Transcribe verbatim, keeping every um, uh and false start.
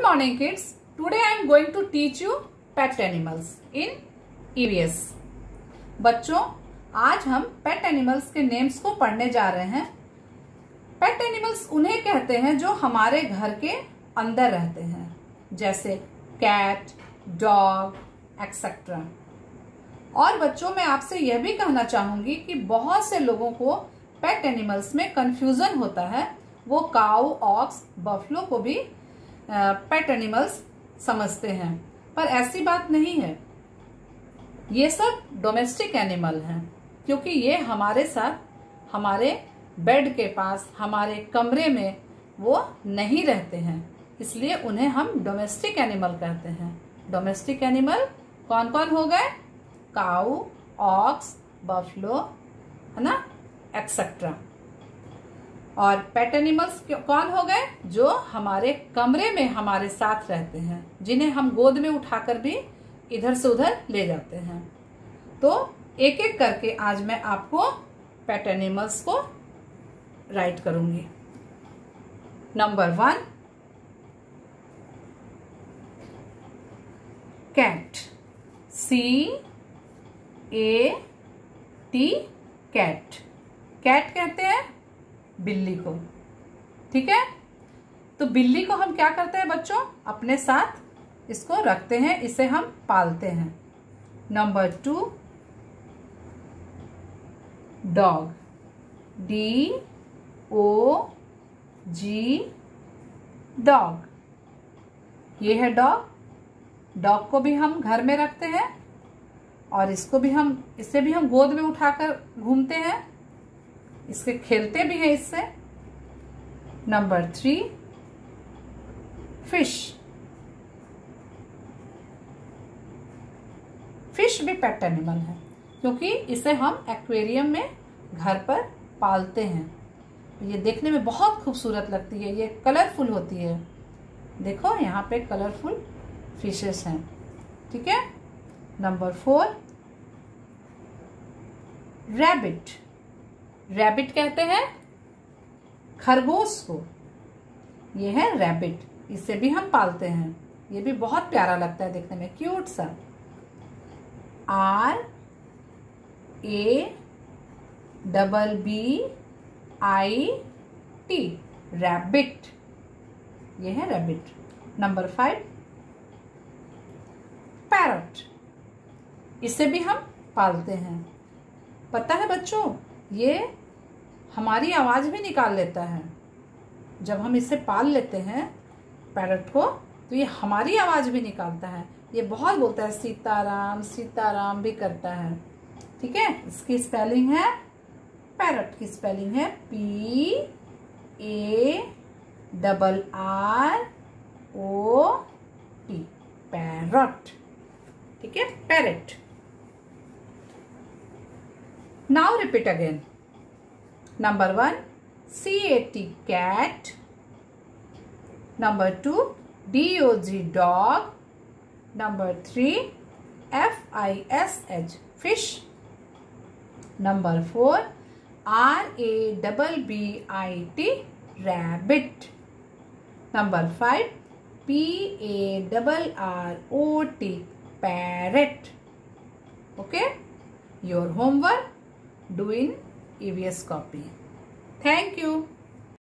morning kids. Today I am going to teach you pet animals in E V S. बच्चों, आज हम pet animals के names को पढ़ने जा रहे हैं। पेट एनिमल्स उन्हें कहते हैं जो हमारे घर के अंदर रहते हैं, जैसे कैट, डॉग एक्सेट्रा। और बच्चों, मैं आपसे यह भी कहना चाहूंगी कि बहुत से लोगों को पेट एनिमल्स में कंफ्यूजन होता है। वो काऊ, ऑक्स, बफलो को भी पेट एनिमल्स समझते हैं, पर ऐसी बात नहीं है। ये सब डोमेस्टिक एनिमल हैं, क्योंकि ये हमारे साथ हमारे बेड के पास, हमारे कमरे में वो नहीं रहते हैं, इसलिए उन्हें हम डोमेस्टिक एनिमल कहते हैं। डोमेस्टिक एनिमल कौन कौन हो गए? काऊ, ऑक्स, बफलो, है ना, एक्सेट्रा। और पेट एनिमल्स कौन हो गए? जो हमारे कमरे में हमारे साथ रहते हैं, जिन्हें हम गोद में उठाकर भी इधर से उधर ले जाते हैं। तो एक एक करके आज मैं आपको पेट एनिमल्स को राइट करूंगी। Number one, cat, C A T, cat. Cat कहते हैं बिल्ली को, ठीक है। तो बिल्ली को हम क्या करते हैं बच्चों? अपने साथ इसको रखते हैं, इसे हम पालते हैं। Number two, dog, D O G, dog. ये है डॉग। डॉग को भी हम घर में रखते हैं और इसको भी हम इसे भी हम गोद में उठाकर घूमते हैं, इसके खेलते भी हैं इससे। Number three, fish. फिश भी पेट एनिमल है, क्योंकि इसे हम एक्वेरियम में घर पर पालते हैं। ये देखने में बहुत खूबसूरत लगती है, ये कलरफुल होती है। देखो यहाँ पे कलरफुल फिशेस हैं, ठीक है। Number four, rabbit. रैबिट कहते हैं खरगोश को। ये है रैबिट, इसे भी हम पालते हैं। ये भी बहुत प्यारा लगता है देखने में, क्यूट सा। R A double B I T, rabbit. ये है रैबिट। Number five, parrot. इसे भी हम पालते हैं। पता है बच्चों, ये हमारी आवाज भी निकाल लेता है। जब हम इसे पाल लेते हैं पैरट को, तो ये हमारी आवाज भी निकालता है। ये बहुत बोलता है, सीताराम सीताराम भी करता है, ठीक है। इसकी स्पेलिंग है, पैरट की स्पेलिंग है P A double R O T, parrot, ठीक है, parrot. Now repeat again. Number one, C A T, cat. Number two, D O G, dog. Number three, F I S H, fish. Number four, R A B B I T, rabbit. Number five, P A R R O T, parrot. Okay? Your homework do in E V S copy. Thank you.